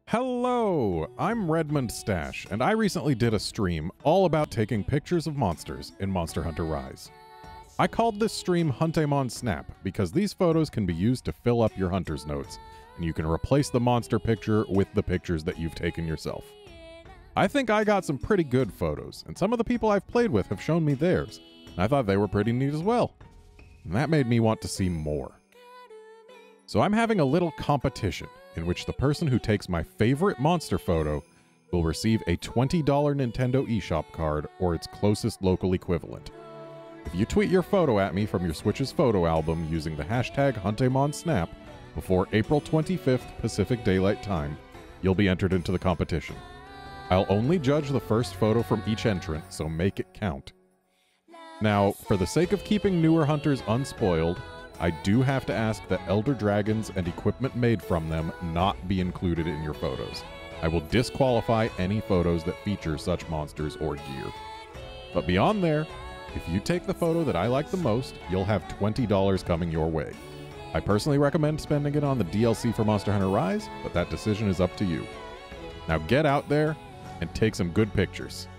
Hello, I'm Redmond Stash, and I recently did a stream all about taking pictures of monsters in Monster Hunter Rise. I called this stream Huntemon Snap because these photos can be used to fill up your hunter's notes, and you can replace the monster picture with the pictures that you've taken yourself. I think I got some pretty good photos, and some of the people I've played with have shown me theirs, and I thought they were pretty neat as well. And that made me want to see more. So I'm having a little competition in which the person who takes my favorite monster photo will receive a $20 Nintendo eShop card or its closest local equivalent. If you tweet your photo at me from your Switch's photo album using the hashtag HuntemonSnap before April 25th Pacific Daylight Time, you'll be entered into the competition. I'll only judge the first photo from each entrant, so make it count. Now, for the sake of keeping newer hunters unspoiled, I do have to ask that Elder Dragons and equipment made from them not be included in your photos. I will disqualify any photos that feature such monsters or gear. But beyond there, if you take the photo that I like the most, you'll have $20 coming your way. I personally recommend spending it on the DLC for Monster Hunter Rise, but that decision is up to you. Now get out there and take some good pictures.